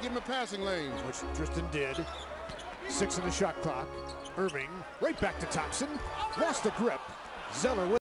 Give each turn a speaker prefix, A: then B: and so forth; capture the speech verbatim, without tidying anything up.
A: give him a passing lane.
B: Which Tristan did. Six in the shot clock. Irving right back to Thompson. Lost the grip. Zeller with